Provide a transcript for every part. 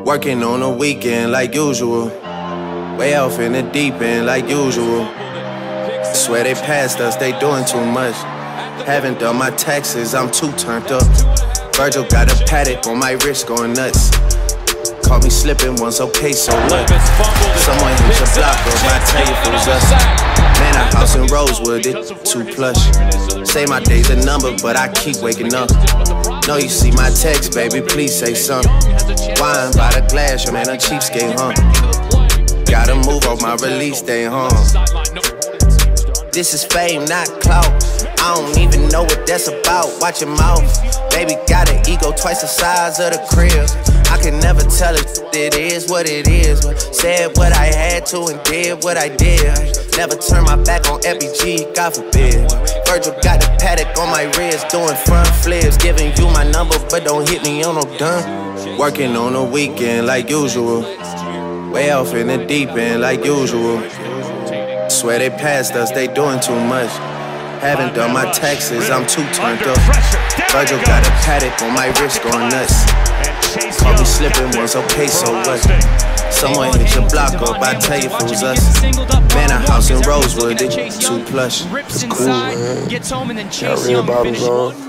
Working on the weekend like usual. Way off in the deep end like usual. Swear they passed us, they doing too much. Haven't done my taxes, I'm too turned up. Virgil got a paddock on my wrist going nuts. Caught me slipping once, okay, so what? Someone hit your block up, I tell you if it was us. Man, our house in Rosewood, it too plush. Say my day's a number, but I keep waking up. Know you see my text, baby, please say something. Wine by the glass, your man a cheapskate, huh? Gotta move off my release day, huh? This is fame, not clout. I don't even know what that's about. Watch your mouth. Baby got an ego twice the size of the crib. I can never tell it is what it is. But said what I had to and did what I did. Never turn my back on FBG, God forbid. Virgil got the paddock on my wrist, doing front flips. Giving you my number, but don't hit me on no done. Working on the weekend like usual. Way off in the deep end like usual. Swear they passed us, they doing too much. Haven't done my taxes, I'm too turned up. Virgil got a paddock on my wrist going nuts. Caught me slipping once, okay, so what? Someone hit your block up, I tell you if it was us. Man, a house in Rosewood, it too plush. It's cool, man. Got real bottles on.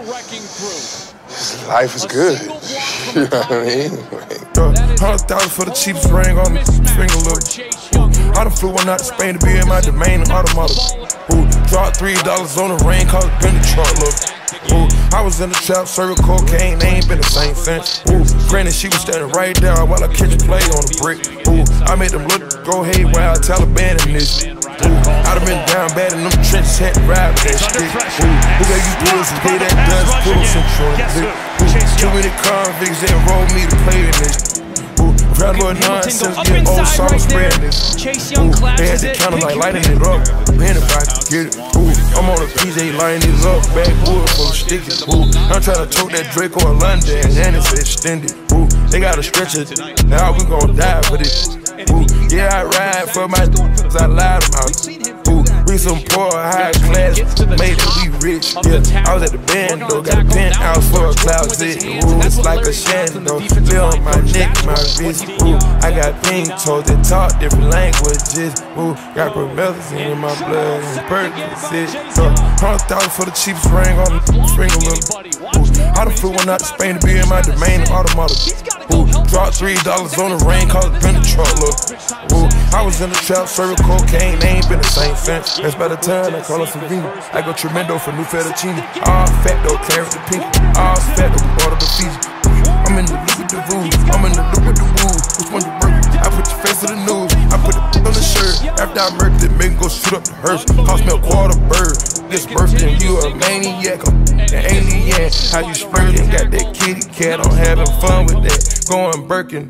Life is good. You know what I mean? 100,000 for the cheapest ring on the finger, look. I done flew one out to Spain to be in my domain in automata. Dropped $3 on the ring, cause it been the truck, look. I was in the trap, serving cocaine, they ain't been the same since. Granted, she was standing right there while I catch a play on the brick. I made them look, go haywire, Taliban in this. I done been down bad in them trenches, had to ride with that stick. Who gave you pills and gave that dust, pull them some short. Too many convicts that enrolled me to play in this. Round about nonsense, get old summer spreading this. They had the counter like lighting it up. Anybody can get it. I'm on a PJ lighting it up. Backwood full of sticky. I'm trying to choke that Draco in London and it's extended. They got a stretcher. Now we gon' die for this. Yeah, I ride for my cause I lied about it. We some poor, high class, made it we rich. Yeah, I was at the band though, got a penthouse for a closet. It's like a shandon, feel on my neck, my wrist. I got pink toes that talk different languages. Got promethazine in my blood and Percocet. 100,000 for the cheapest ring on the finger, look. I done flew one out to Spain to be in my domain in automata. Dropped $3 on the ring, cause it been the truck, look. I was in the trap, serving cocaine, they ain't been the same since. That's by the time I call her Savina. I go tremendo for new fettuccine. All fat though, carrot the pink. All fat though, we bought up the Fiji. I'm in the look with the rules, I'm in the look with the woo. Which one you work? I put your face to the news. I put it on the shirt. After I murked it, make go shoot up the hearse. Cost me a quarter bird. This birthday, you a maniac, I'm an alien. How you splurging? Got that kitty cat, I'm having fun with that. Going Birkin.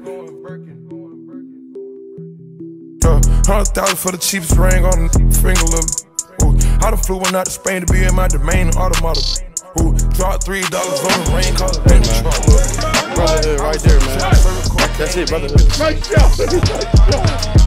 100,000 for the cheapest ring on the finger, look. I done flew one out to Spain to be in my domain in automata. Dropped $3 on the ring, cause it been the truck, look. Brotherhood right there, man. That's it, brotherhood.